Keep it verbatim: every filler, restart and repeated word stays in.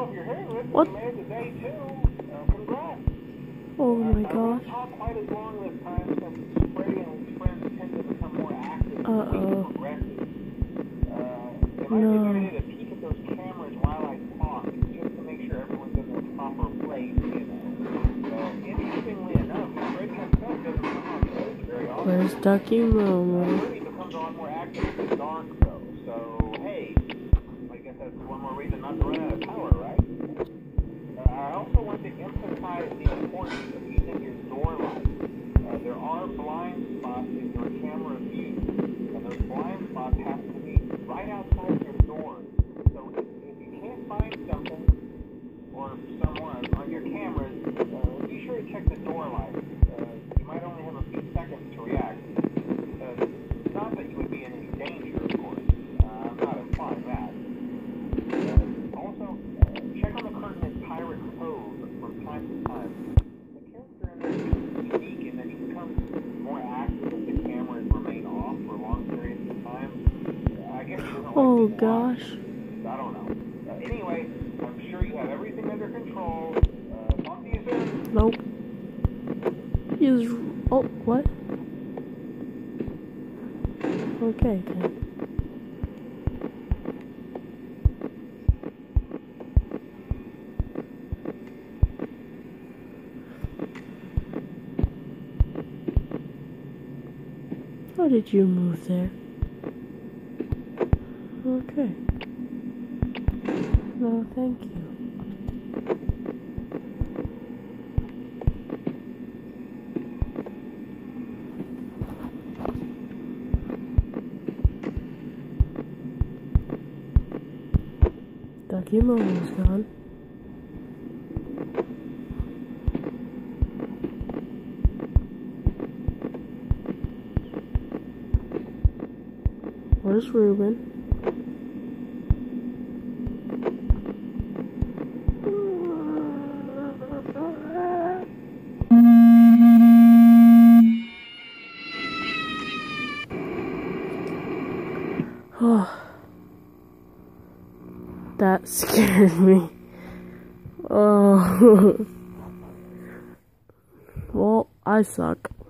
Well, if you're hearing this, what? you made it to day two. Uh, congrats. Oh my uh, gosh. I talk quite as long this time since Freddy and his friends tend to become more active Uh oh. progressive. Uh, they might No. be ready to peek at those cameras while I talk, just to make sure everyone's in their proper place, you know. Uh, interestingly enough, Freddy himself doesn't come on stage very often. Where's Ducky Momo? Uh, Freddy becomes a lot more active in the dark, though. So, hey, I guess that's one more reason not to run out of power, right? Uh, I also want to emphasize the importance of using your door light. Uh, there are blind spots in your camera view, and those blind spots have to be right outside your door. So if, if you can't find something or someone on your cameras, uh, be sure to check the door light. Uh, you might only have a few seconds to react. Uh, not that you would be in any danger, of course. Uh, I'm not implying that. Uh, also, uh, check on the curtain in Pirate Cove from time to time. The character in there is unique in that he becomes more active if the cameras remain off for long periods of time. Uh, I guess he doesn't like Oh to gosh. watch. I don't know. Uh, anyway, I'm sure you have everything under control. Uh, talk to you soon. Nope. He's. Oh, what? Okay, then. How did you move there? Okay. No, thank you. Ducky Momo's gone. Where's Ruben? Oh, that scared me. Oh, well, I suck.